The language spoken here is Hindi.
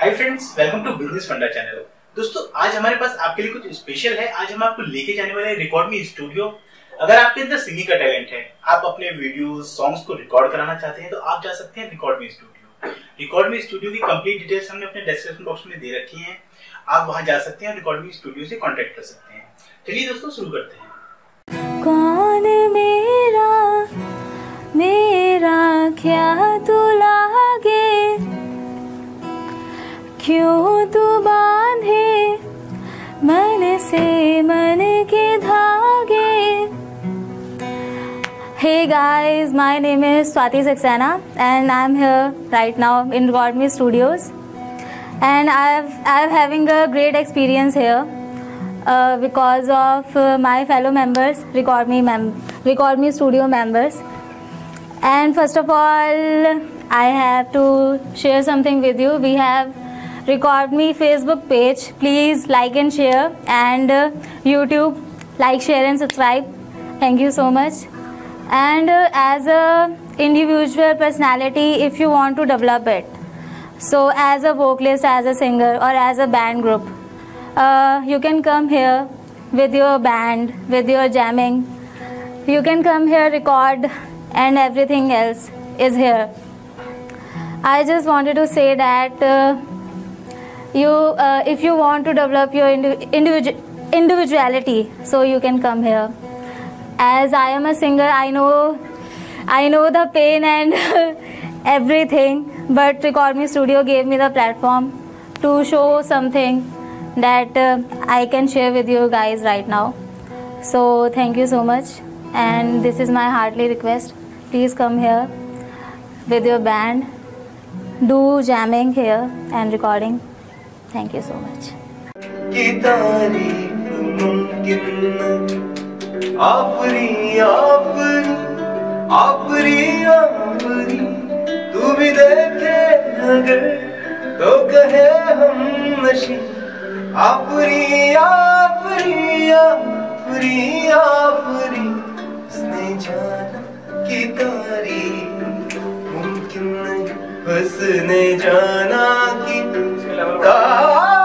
Hi friends, welcome to business Funda channel. दोस्तों, आज हमारे पास आपके लिए कुछ स्पेशल है। आज हम आपको लेके जाने वाले हैं रिकॉर्ड मी स्टूडियो। अगर आपके अंदर सिंगिंग का टैलेंट है, आप अपने वीडियोस, सॉन्ग्स को रिकॉर्ड कराना चाहते हैं, तो आप जा सकते हैं record me studio. Record me studio की कंप्लीट डिटेल्स हमने अपने डिस्क्रिप्शन बॉक्स में दे रखी हैं। आप वहां जा सकते हैं, रिकॉर्ड मी स्टूडियो से कॉन्टेक्ट कर सकते हैं। चलिए दोस्तों, शुरू करते हैं। कौन मेरा क्या तू लागे, क्यों तू बांधे मन से मन के धागे। Hey guys, my name is Swati Saxena and I'm here right now in Record Me Studios, and I'm having a great experience here because of my fellow members, Record Me Studio members. And first of all, I have to share something with you. We have Record Me Facebook page. Please like and share, and YouTube, like, share and subscribe. Thank you so much. And as a individual personality, if you want to develop it, so as a vocalist, as a singer, or as a band group, you can come here with your band, with your jamming. You can come here, record, and everything else is here. I just wanted to say that if you want to develop your individuality, so you can come here. As I am a singer, I know the pain and everything, but Record Me Studio gave me the platform to show something that I can share with you guys right now. So thank you so much, and this is my heartily request. Please come here with your band, do jamming here and recording. Thank you so much. की तारीफ मुमकिन आफरी आफरी आफरी आफरी, तू भी देखे अगर तो कहे हम नशी। आफरी आफरी आफरी आफरी, उसने जाना की तारीफ मुमकिन नहीं, उसने जाना की तारीफ